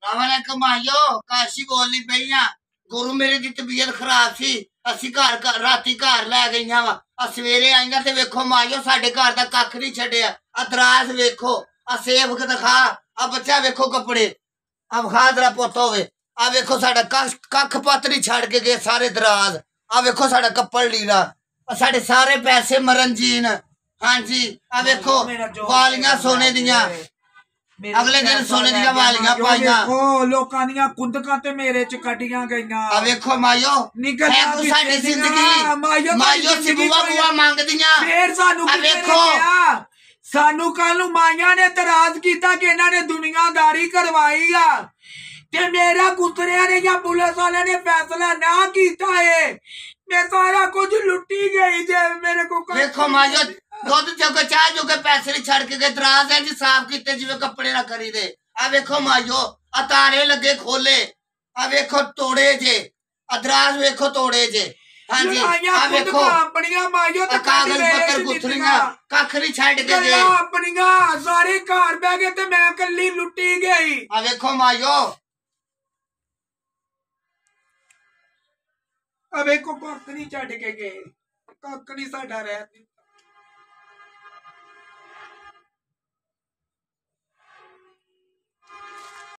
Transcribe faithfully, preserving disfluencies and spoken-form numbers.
रावण कमाइयो काशी बोलनी पईया गुरु मेरी दी तबीयत खराब सी असी घर राती घर लै गईयां वा आ सवेरे आईयां ते वेखो माइयो साडे घर दा कख नहीं छड्डिया आ दराज वेखो आ सेवक दिखा आ बच्चा वेखो कपड़े आ विखा तेरा पुत्त होवे आ वेखो साडा कख पत्त नहीं छड़ के गए सारे दराज आ वेखो साडा कपड़ लीड़ा साडे सारे पैसे मरन जीन हाँ जी आ वेखो वालियां सोने दियां अगले दिन सोने दियां वालियां पाइयां लोकां दियां कुंदकां ते मेरे च कड्डियां गईयां आ वेखो मायो निकल साडी जिंदगी मायो मायो सिबुआ बुआ मंगदियां फिर सानू आ वेखो सानू कल माइया ने तराज कीता कि इन्हां ने दुनियादारी करवाई आ ते मेरा कुतरिया ने या पुलिस वाले ने फैसला ना कीता है मैं सारा कुछ लुटी गई जे मेरे को देखो मायो दुध चुके चाह चुके पैसे नहीं छड़ के गए दराज है जी साफ किते जिवें कपड़े ना खरीदे आ वेखो मायो आ तारे लगे खोले आ वेखो तोड़े जे आ दराज वेखो तोड़े जे हाँ जी आ वेखो अपनियां मायो ते कागज पत्तर गुथरियां कख नहीं छड़ के गए अपनियां सारे घर बह गए ते मैं कल्ली लुटी गई आ वेखो मायो अब एक को कख नहीं छड़ के गए कख नहीं साडा रह